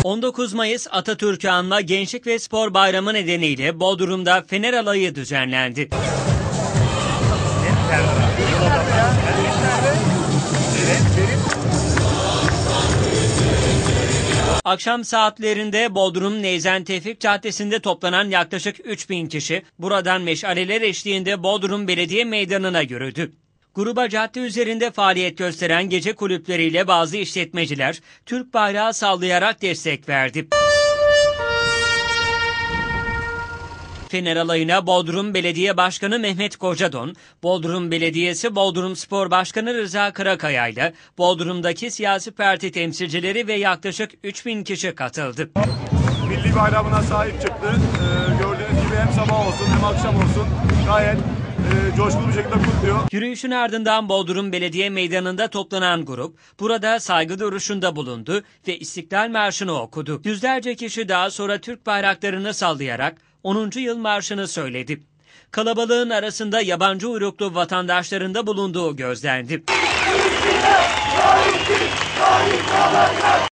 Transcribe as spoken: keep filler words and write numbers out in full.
on dokuz Mayıs Atatürk'ü anma Gençlik ve Spor Bayramı nedeniyle Bodrum'da Fener Alayı düzenlendi. Akşam saatlerinde Bodrum Neyzen Tevfik Caddesi'nde toplanan yaklaşık üç bin kişi buradan meşaleler eşliğinde Bodrum Belediye Meydanı'na yürüdü. Gruba cadde üzerinde faaliyet gösteren gece kulüpleriyle bazı işletmeciler Türk bayrağı sallayarak destek verdi. Fener Alayı'na Bodrum Belediye Başkanı Mehmet Kocadon, Bodrum Belediyesi Bodrum Spor Başkanı Rıza Karakaya ile Bodrum'daki siyasi parti temsilcileri ve yaklaşık üç bin kişi katıldı. Milli bayramına sahip çıktı. Ee, gördüğünüz gibi hem sabah olsun hem akşam olsun gayet e, coşkulu bir şekilde kutluyor. Yürüyüşün ardından Bodrum Belediye Meydanı'nda toplanan grup burada saygı duruşunda bulundu ve İstiklal Marşı'nı okudu. Yüzlerce kişi daha sonra Türk bayraklarını sallayarak onuncu yıl marşını söyledi. Kalabalığın arasında yabancı uyruklu vatandaşların da bulunduğu gözlendi.